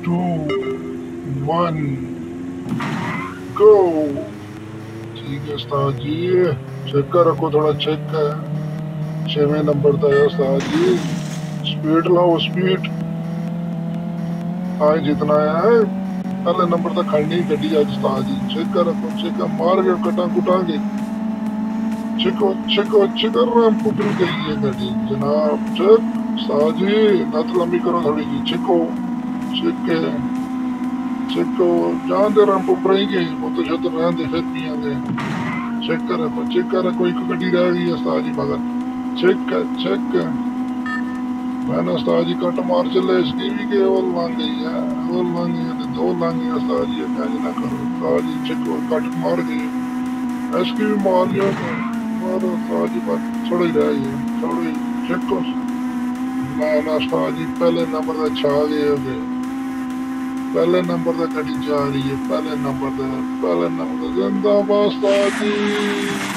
2 1 गो। ठीक है उस्ताद जी, चेक कर रखो, थोड़ा चेक कर। 6वें नंबर तक है उस्ताद जी, स्पीड लाओ स्पीड। आए जितना आया है पहले नंबर तक खड़नी ही गड्डी आज उस्ताद जी। चेक कर रखो, चेक कर, मार के कटा कुटा के छिको छिको छिको, रैंप उतर गई है गाड़ी जनाब। चेक उस्ताद जी, नत लंबी करो थोड़ी जी। छिको छिके छिको, जान दे रैंप ऊपरेंगे, वो तो छत रहन दे, फिर पियांगे। चेक कर रखो, चेक कर रखो, एक गड्डी रह गई है उस्ताद जी मगर। चेक कर चेक कर, मैंने उस्ताद जी कट मार चले, इसकी भी के वो लांग गई है, वो लांग गई है, 2 लांग गई उस्ताद जी। मैं ना करो उस्ताद जी, छिको कट मार गई, इसकी भी मार लिया मारो उस्ताद जी, बस थोड़ी रह गई थोड़ी। छिको मैं उस्ताद जी पहले नंबर तक छा गए हो गए, पहले नंबर तक गड्डी जा रही है, पहले नंबर तक जिंदाबाद उस्ताद जी।